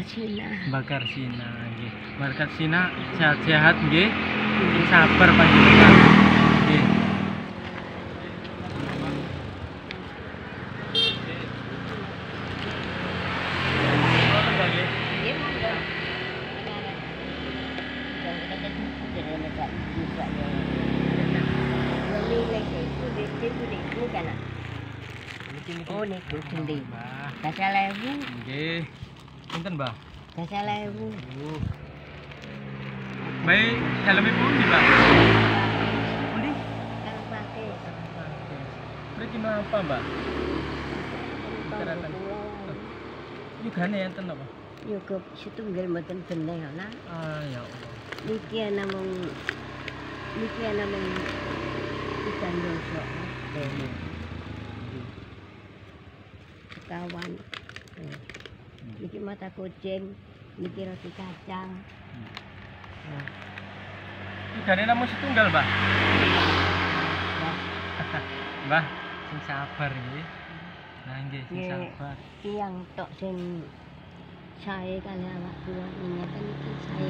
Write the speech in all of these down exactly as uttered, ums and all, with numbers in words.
Karsina. Mbak Karsina nggih. Mbak Karsina sehat-sehat nggih. Sabar panjenengan. Nggih. Oh niku gendi. Dasar ewu. Nggih. Pinten, Mbah? Dasar ewu. Baik, helm pundi, Mbak? Pundi? Kalau pakai. Mriki napa, Mbak? Yugane enten apa? Yoga setunggal mboten bener ana. Ah, ya Allah. Niki ana mung niki ana mung ikan dosa. Kawan. Niki mata kucing, niki roti kacang. Nah, Yugane namung setunggal, Mbah. Mbah, sing sabar nggih. Nah, nggih, sing sabar. Tiyang tok sing sae kali awak kula ngeten iki sae.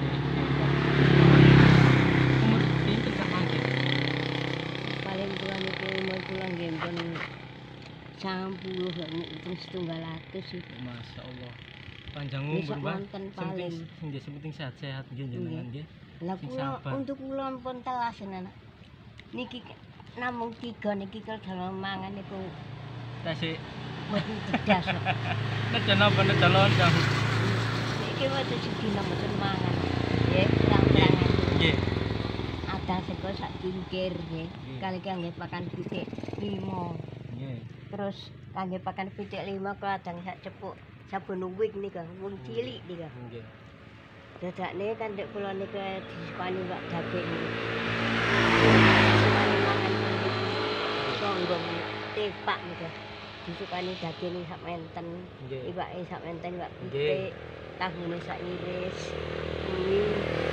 Umur pinten sak mangke? Paling kula niki umur kula nggih pun sangang puluh lho niku setunggal atus iki. Masyaallah. Panjang Wis umur, Mbah. wonten paling. Nggih, sepenting sehat-sehat nggih jenengan nggih. Lah Sing kula sabar. untuk kula pun telas anak. Niki namung tiga niki kalau mangan niku Tasik mboten cerdas kok. nejan apa nejan lontong. Iki mboten sedina mboten mangan. Nggih, terang-terangan. Nggih. Ada sego sak cingkir nggih. Nggih. Kali kangge pakan pitik lima. Nggih. Terus kangge pakan pitik lima kadang sak cepuk sabun wig nika wong cilik nika. Nggih. Dadakne kan dek kula nika disukani wak daging. Disukani mangan songgong tepak nika. Disukani daging sak menten. Nggih. Iwake sak menten wak Nggih. pitik. Tahune sak iris. Kuwi.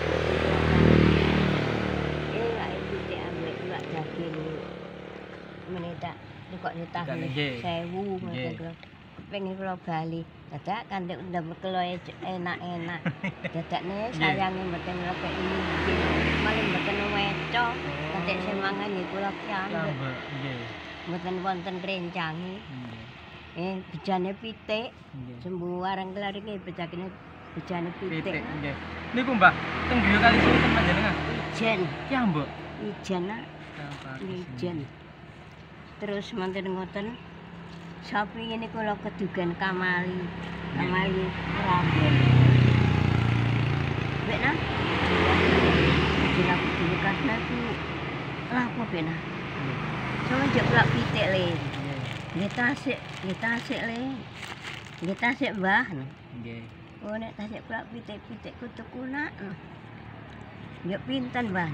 Eh wak pitik ambek wak daging. Menetak kok nyetahne Nggih. sewu ngoten Nggih. kula. Pengen kula bali. Dadak kan ndek ndem kula enak-enak. Dadakne sayange mboten ngrepek ini. Malah mboten weco. Dadak sing mangan nggih kula kiambek. Tambah nggih. Mboten wonten rencange. Nggih. Eh bejane pitik. Nggih. Sembuh wareng kelar iki bejane bejane Pitik pitik. nggih. Niku, Mbah, teng griya kali sinten panjenengan? Ijen, Ya, Mbok. ijen ah, ijen. Terus manten ngoten sapi ini kula kedugan kamali. Kamali rambut. Bena. Jeneng dulu karena ku lapo bena. Soale jek pulak pitik le. Nggih tasik, nggih tasik le. Nggih tasik Mbah. Nggih. Oh nek tasik pulak pitik-pitik kutu kunak. Nggih pinten Mbah?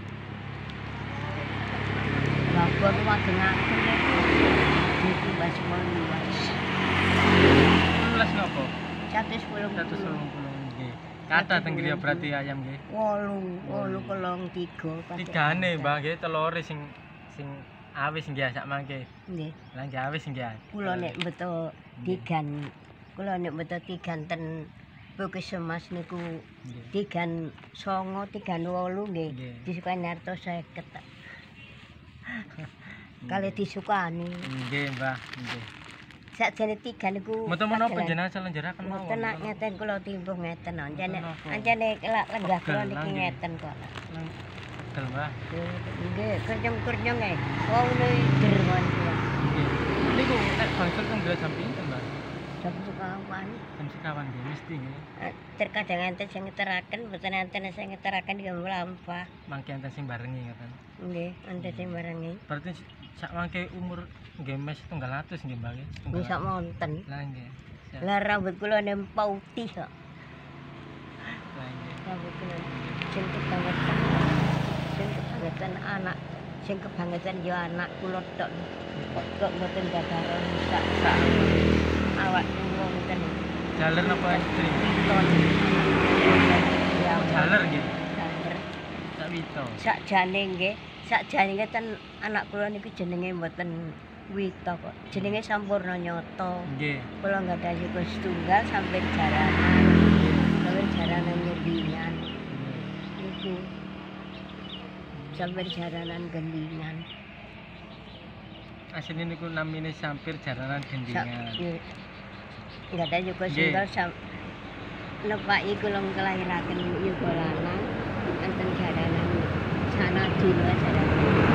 Babon wagengaken niku. Niku Mbah Semon luas. Lulas napa? seratus sepuluh. seratus sepuluh nggih. Kathah teng griya berarti ayam nggih. Wolu, wolu kolong tiga. Tigane, Mbah, nggih telure sing sing awis nggih sak mangke. Nggih. Lah nggih awis nggih. Kula nek beto tigan, kula nek beto tigan ten Bukis Emas niku Nggih. tigan songo, tigan wolu nggih. Nggih. Disukani harta seket. Kali disukani. Nggih, Mbah, nggih. Sakjane tigan niku. Mboten menapa jenengan selenjeraken mawon. Mboten nak ngeten kula timbuh ngeten. Ancene Mboten apa. ancene kelak lenggah kula Pegel, niki nggih. ngeten kok. Betul, Mbah. Nggih, kerjong-kerjong ae. Wong derwan kula. Nggih. Niku nek bangsal teng griya jam pinten, Mbah? Jam sekawan. Jam sekawan nggih mesti nggih. Eh, Terkadang enten sing ngeteraken, mboten enten sing ngeteraken ya mlampah. Mangke enten sing barengi ngoten. Nggih, enten sing barengi. Berarti sak mangke umur nggih mes setunggal atus nggih, Mbah nggih. Setunggal Wis sak atus. monten. Lah nggih. Siap. Lah rambut kula nempau putih kok. Lah nggih. Rambut kula sing kebangetan. Sing kebangetan anak, sing kebangetan ya anak kula tok. Kok mboten gadaran sak sak awak kula ngoten. Jaler napa istri? Piton. Ya, Oh, jaler nggih. jaler. Sak wito. Sakjane nggih, sakjane ngeten anak kula niku jenenge mboten Wito kok. Jenenge Sampurna Nyoto. Nggih. Kula nggadhahi yuga setunggal sampir jaranan. Sampir jaranan Gendingan. Niku. Sampir jaranan Gendingan. Asline niku namine sampir jaranan Gendingan. Nggadhahi yuga setunggal sam nepaki kula kelahiraken yuga lanang enten jaranan Sanadila jaranan.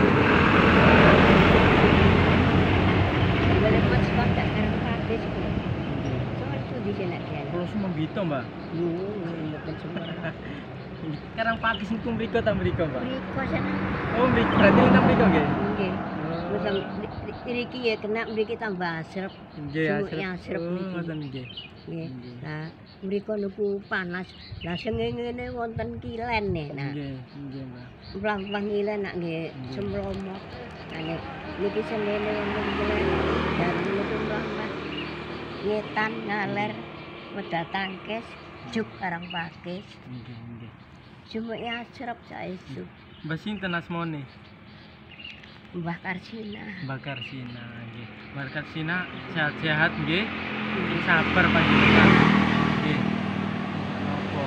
Lepas sekolah karang pakis kula. Soal itu di sini kan. Kula semua bito, Mbak. Yo, mboten semua. Karang pakis niku mriko ta mriko, Mbak? Mriko sana. Oh, mriko berarti nang mriko nggih. Nggih. Mesem mriki ya kena mriki tambah asrep. Nggih, Sumuknya asrep Oh, niki. ngoten nggih. Nggih. Nah, mriko niku panas. Lah sing ngene wonten kilen nih. Nah, Nggih, nggih, Mbak. plang-plang kilen nak nggih semlomok. Nah, nek niki senene wonten kilen. Dan niku mlang-mlang ngetan ngaler wedha tangkes juk karang pakis. Nggih, nggih. Sumuknya asrep saestu. Mbak sinten asmane? Mbah Karsina. Mbak Karsina nggih. Mbak Karsina sehat-sehat nggih. Sabar panjenengan. Nggih. Apa?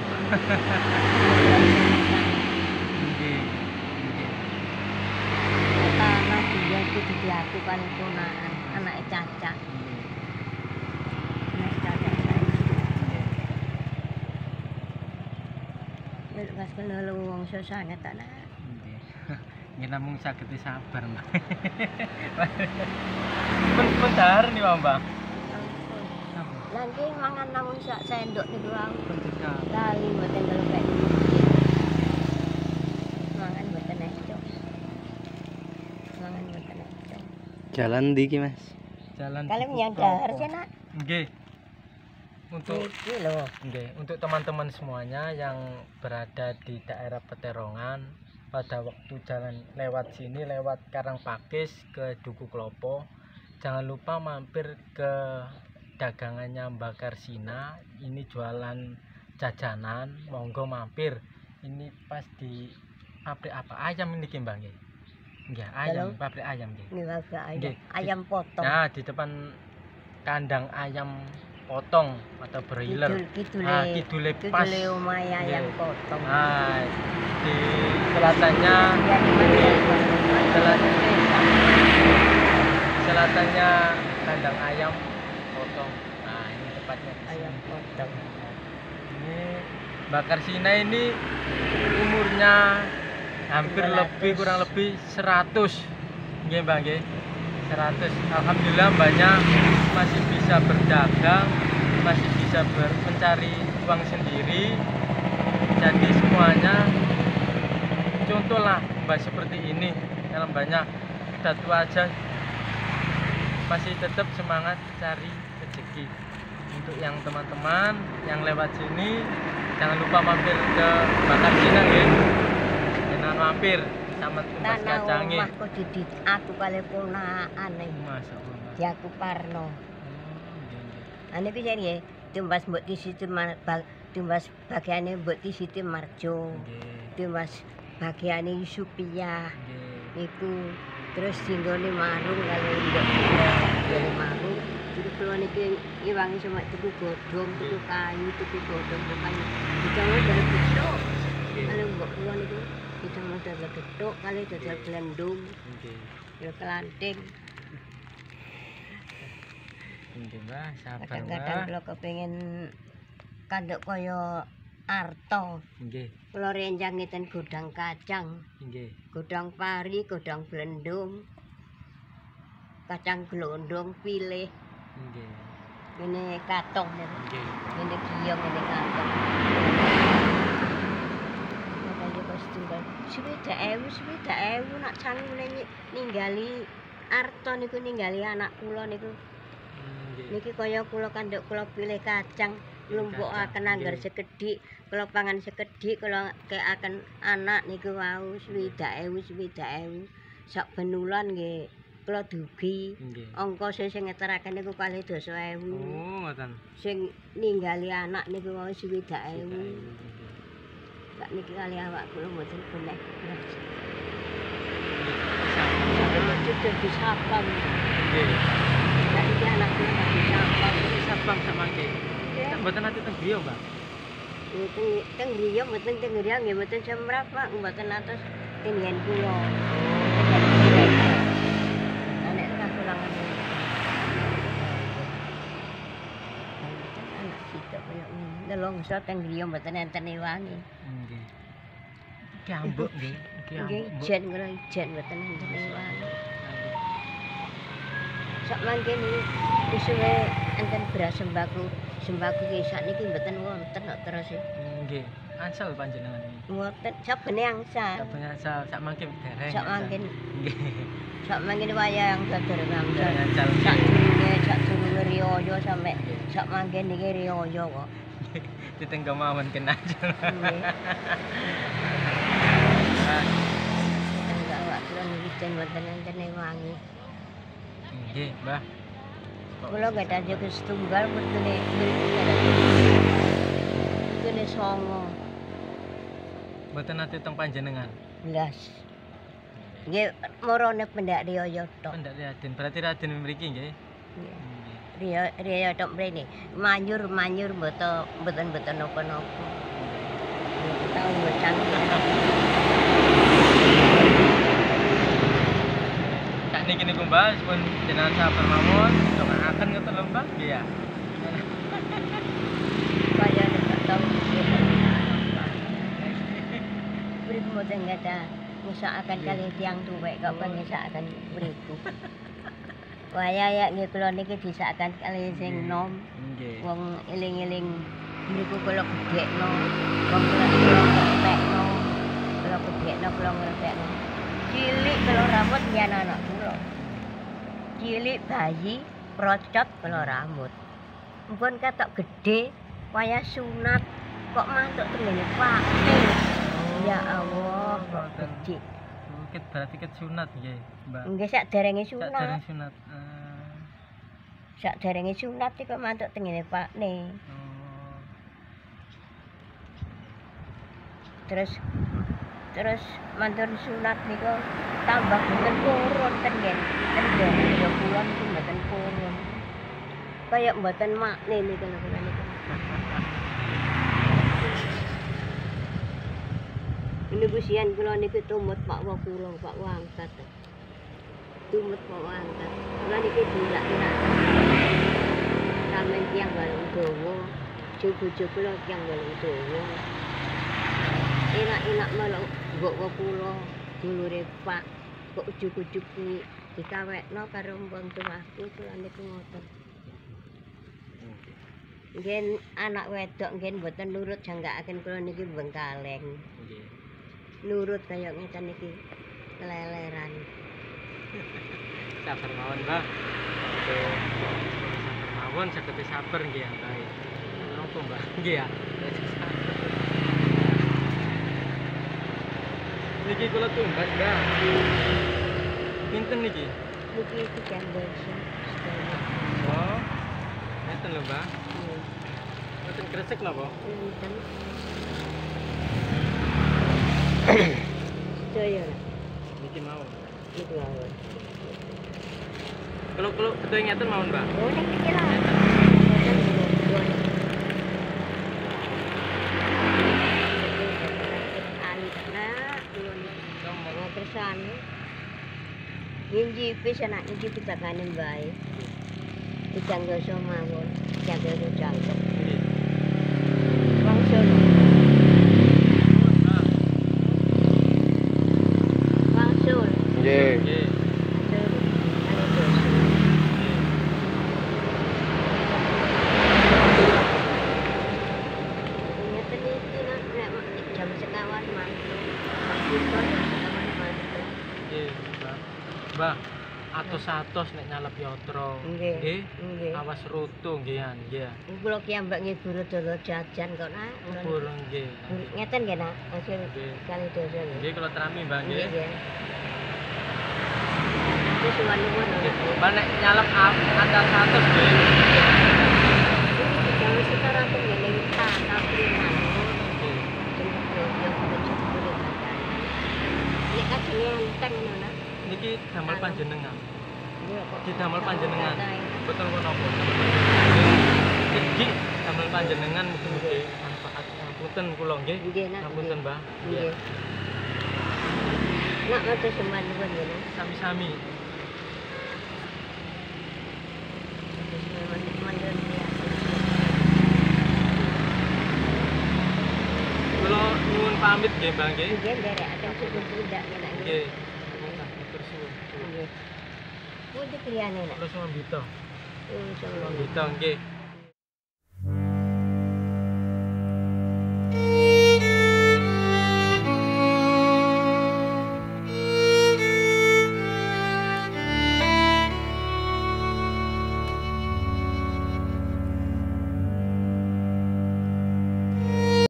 Nggih. Nggih. Tanah dia itu di aku kan ponakan anak Caca. Anak Caca saya. Nek pas kena lu wong sesane tanah. Nggih. Nggih namung saged sabar, Mbak. Pun pun dahar nih, Mbak. Nanti mangan namun sak sendok niku wae. Pun cekap. Lali mboten kelebek. Mangan mboten ecok. Mangan mboten ecok. Jalan ndi iki, Mas? Jalan Kalian Dukuh yang dahar Klopo. sih nak. Nggih. Untuk Iki lho. Nggih, untuk teman-teman semuanya yang berada di daerah Peterongan pada waktu jalan lewat sini lewat Karangpakis ke Dukuh Klopo, jangan lupa mampir ke dagangannya Mbak Karsina. Ini jualan jajanan, monggo mampir. Ini pas di pabrik apa? Ayam ini Mbak nggih. Nggih, ayam, Halo? pabrik ayam nggih. Ini wae ayam, Nggih. ayam potong. Nah, di depan kandang ayam potong atau broiler. Kidul, Ah, kidule, kidule pas. kidule omahe ayam Nggih. potong. Nah, di selatannya Ya, di mana ya, Bang? Selat- selatannya kandang ayam potong. Nah, ini tepatnya di Ayam sini. potong. Ini Mbak Karsina ini umurnya hampir dua ratus. lebih kurang lebih seratus. Nggih, Mbak nggih. seratus. Alhamdulillah banyak masih bisa berdagang, masih bisa ber- mencari uang sendiri. Jadi semuanya contohlah Mbak seperti ini dalam banyak udah tua aja masih tetap semangat cari rezeki. Untuk yang teman-teman yang lewat sini jangan lupa mampir ke Mbak Karsina nggih. Jangan mampir sama tumbas Tanah kacangnya. omahku didit aku kali ponakane. Masya Allah. Di aku Parno. Oh, nggih, nggih. Ane ku jan nggih, tumbas mbok di situ tumbas bagiane mbok di situ Marjo. Nggih, Tumbas bagiane Supia. nggih. Iku terus singgone marung kalau mbok singgone marung. Jadi kalau niki iwangi cuma tuku godhong, tuku kayu, tuku godhong, tuku kayu. Dicono dari gedhok. Kalau mbok kula niku dicono dari gedhok kali dodol glendung, Nggih. ya kelanting. Nggih, Mbak, sabar, Kadang-kadang Mbak. kula kepengin kanduk kaya Arto. Nggih, Kula renjang ngeten godang kacang, nggih. godang pari, godang blendung, kacang glondong pilih. Nggih. Ini katong niku. Nggih. Ini giyong ini katong. Makanya pas tunggal sepeda ewu, sepeda ewu nak cangune ninggali Arto niku ninggali anak kula niku. Nggih. Niki kaya kula kanduk kula pilih kacang, lumpukaken anggar Nggih. sekedhik, kula pangan sekedhik, kula kekaken anak niku wau swidak ewu, swidak ewu. Sak benulan nggih kula dugi. Nggih. Angka sing ngeteraken niku kalih dasa ewu. Oh, ngoten. Sing ninggali anak niku wau swidak ewu. Nggih. Sak niki kali awak kula mboten benek. Sabar. Sampai cucu disapam. Nggih. Lah iki anak kula tak bisa apa. Sabang sak mangke. Tak mboten ate teng griya, Mbak. Mboten teng griya mboten teng griya nggih mboten semrap Pak, mboten atus teng yen kula. Nek ora kula ngene. Anak sitok koyo ngene. Nelongso teng griya mboten enten ewangi. Nggih. Iki ambek nggih. Iki Nggih ambek. ijen kula ijen mboten enten ewangi. Sak mangkene wis suwe enten beras sembako. Sembako ki sakniki mboten wonten kok terus. Nggih. Ansel panjenengan iki. Mboten sabene angsal. Sabene ansel sak mangke dereng. Sak mangkene Nggih. sak mangkene wayang sader angsal. Dereng ansel. Sak durunge sak durunge riyo sampe sak mangkene iki riyo kok. Ditenggo mawon kena. Nggih. Ah, Enggak awak kula niki jen mboten enten wangi. Nggih, Mbah. Kula gadah jogo setunggal mestine kene songo. Mboten nate teng panjenengan. Blas. Nggih marane pendak riyo tok. Pendak Raden, berarti Raden mriki nggih. Nggih. Nggih. Riyo riyo tok mrene. Manyur manyur mboten mboten mboten napa-napa. Tahu bocang. Sak niki niku Mbah, pun jenengan sabar mawon, ndongaaken ngoten lho Mbah. Nggih ya. Kaya nek tau Beri mboten gadah ngusakaken kali tiyang tuwek kok pengisakaken beriku. Waya ya nggih kula niki disakaken kali sing nom. Nggih. Wong eling-eling niku kula gedhekno. Wong kula ngertekno. Kula gedhekno kula ngertekno. Cilik kula rambut yen anak kula. Cilik bayi procot kula rambut. Mumpun katok gedhe wayah sunat kok mantuk tengene Pak. Ya Allah, kok becik. Ket berarti ket sunat nggih, Mbak. Nggih sakderenge Sak dereng sunat. sunat. Ah. Sakderenge sunat iki kok mantuk tengene Pakne. Oh. Terus terus mantun sunat niku tambah mboten purun tengen. Tengen ya kula niku mboten purun. Kayak mboten makne niku kula niku. Niku sian kula niku tumut Pak Wa kula Pak Wa angkat. Tumut Pak Wa angkat. Kula niki dilak-dilak. Sampeyan tiyang balung dawa. Bojo kula tiyang balung dawa. Enak-enak malah mbok wa kula dulure Pak kok ujug-ujug kuwi dikawekno karo wong tuaku kula niku ngoten. Nggih anak wedok nggih mboten nurut janggakaken kula niki bengkaleng. Nggih. Nurut kaya ngeten iki keleleran. Sabar mawon, Mbah. Sabar mawon saged sabar nggih ya, Mbah. Napa, Mbah? Nggih ya. Niki kula tumbas, Mbah. Pinten niki? Niki tiga dosa. Oh. Ngeten lho, Mbah. Mboten kresek napa? Pinten. Saya Niki mau. niku awon. Kalau-kalau betul ngeten mawon, Mbah. Oh nek iki lah. Ngeten. Kersane. Nginji wis anak niki pitakane bae. Dicanggo mawon, janggo janggo. Nggih. Wangsul. Mbah. Wangsul. Nggih. Nggih. Wangsul. Ane dosa. Nggih. Ngeten iki nak nek jam sekawan mantu. Bukan sekawan mantu. Nggih, Mbah. Mbah, atos-atos nek nyalep yatra. Nggih. Nggih. Nggih. Awas rutu nggih, nggih. Kula ki ambek nggih guru dolo jajan kok nak. Burung nggih. Ngeten nggih nak, hasil Nggih. kali dosa nggih. Nggih, kula terami, Mbah, Nggih nggih. nggih. Wis suwan nuwun. Nggih. Mbah nek nyalep atas atos nggih. Jangan sekarang tuh ngene iki tak priman. Nggih. Nek kajenge enteng ngono nak. Niki damel panjenengan. Ya, kok didamel panjenengan. Katai. Boten menapa. Jadi damel panjenengan mugi-mugi manfaat. Ngapunten kula nggih. Nggih, Nak. Ngapunten, Mbah. Nggih. Nak matur sembah nuwun ya, Nak. Sami-sami. Matur sembah nuwun ya. Kula nyuwun pamit nggih, Mbah nggih. Nggih, nderekaken suku budak ya, Nak. Nggih. Matur suwun. Nggih. Pundi kliyane, Nak? Kula suwun bito. Oh, Suwun sembah. bito nggih.